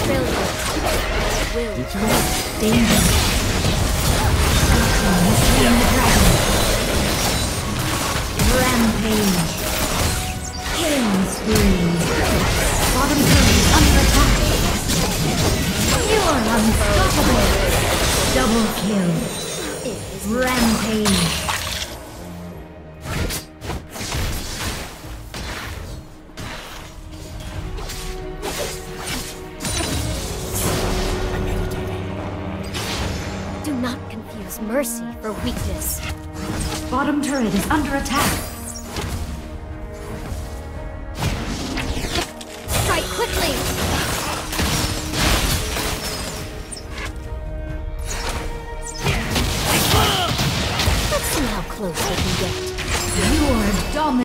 Brilliant. Will. Danger. Slain the dragon. Rampage. Killing spree. Bottom turret is under attack. You're unstoppable. Double kill. Rampage. Do not confuse mercy for weakness. Bottom turret is under attack.